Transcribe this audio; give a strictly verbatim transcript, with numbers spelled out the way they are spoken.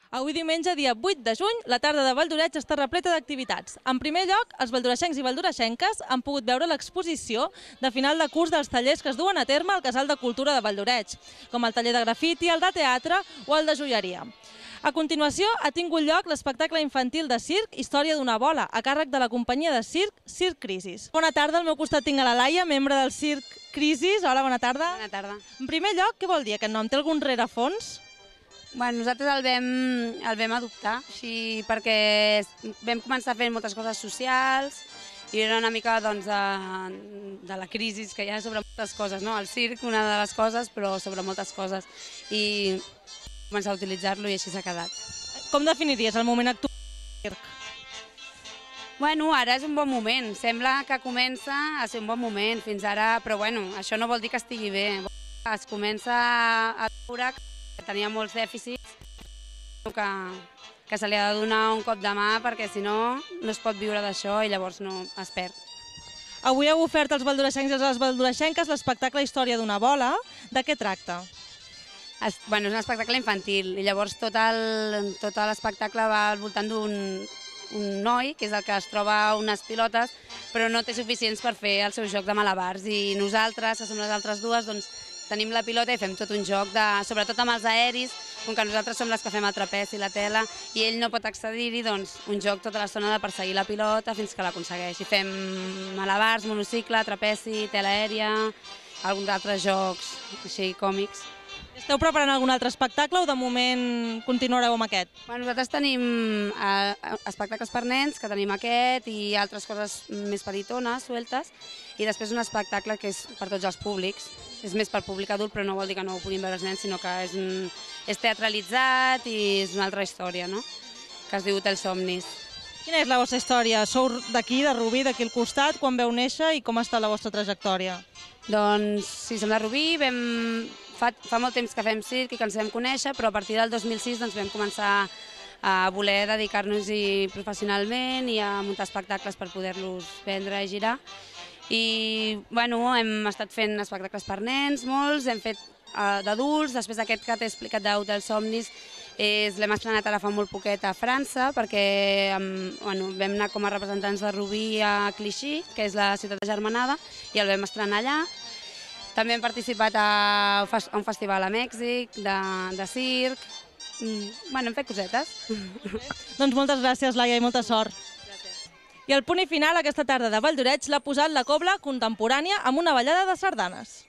Avui diumenge, dia vuit de juny, la tarda de Valldoreix està repleta d'activitats. En primer lloc, els valldoreixencs i valldoreixenques han pogut veure l'exposició de final de curs dels tallers que es duen a terme al Casal de Cultura de Valldoreix, com el taller de grafiti, el de teatre o el de joieria. A continuació, ha tingut lloc l'espectacle infantil de circ Història d'una bola, a càrrec de la companyia de circ Circ Crisis. Bona tarda, al meu costat tinc a la Laia, membre del Circ Crisis. Hola, bona tarda. Bona tarda. En primer lloc, què vol dir aquest nom? Té algun rerefons? Bueno, nosaltres el vam, el vam adoptar, així perquè vam començar fent moltes coses socials i era una mica doncs, de, de la crisi que hi ha sobre moltes coses, no? El circ, una de les coses, però sobre moltes coses. I començar a utilitzar-lo i així s'ha quedat. Com definiries el moment actual del circ? Bueno, ara és un bon moment. Sembla que comença a ser un bon moment fins ara, però bueno, això no vol dir que estigui bé. Es comença a veure que tenia molts dèficits, que, que se li ha de donar un cop de mà perquè si no, no es pot viure d'això i llavors no es perd. Avui heu ofert als valldoreixencs i a les valldoreixenques l'espectacle Història d'una bola. De què tracta? Es, bueno, és un espectacle infantil i llavors tot el, tot l'espectacle va al voltant d'un un noi, que és el que es troba unes pilotes, però no té suficients per fer el seu joc de malabars. I nosaltres, que som les altres dues, doncs, tenim la pilota i fem tot un joc, de, sobretot amb els aeris, com que nosaltres som les que fem el trapezi i la tela, i ell no pot accedir-hi, doncs un joc tota l'estona de perseguir la pilota fins que l'aconsegueix. I fem malabars, monocicle, trapezi, tela aèria, alguns altres jocs així còmics. Esteu preparant algun altre espectacle o de moment continuareu amb aquest? Bueno, nosaltres tenim eh, espectacles per nens, que tenim aquest, i altres coses més petitones, sueltes, i després un espectacle que és per tots els públics. És més per públic adult, però no vol dir que no ho puguin veure els nens, sinó que és, un, és teatralitzat i és una altra història, no? Que es diu Hotels Somnis. Quina és la vostra història? Sou d'aquí, de Rubí, d'aquí al costat, quan veu néixer i com ha estat la vostra trajectòria? Doncs sí, som de Rubí, vam... Fa, fa molt temps que fem circ i que ens vam conèixer, però a partir del dos mil sis doncs, vam començar a voler dedicar-nos-hi professionalment i a muntar espectacles per poder-los vendre i girar. I bueno, hem estat fent espectacles per nens, molts, hem fet uh, d'adults, després aquest que t'he explicat d'Hotels Somnis l'hem estrenat ara fa molt poquet a França perquè um, bueno, vam anar com a representants de Rubí a Clichy, que és la ciutat agermanada, i el vam estrenar allà. També hem participat a un festival a Mèxic, de, de circ. Bueno, hem fet cosetes. Doncs moltes gràcies, Laia, i molta sort. Gràcies. I el punt i final aquesta tarda de Valldoreix l'ha posat la Cobla Contemporània amb una ballada de sardanes.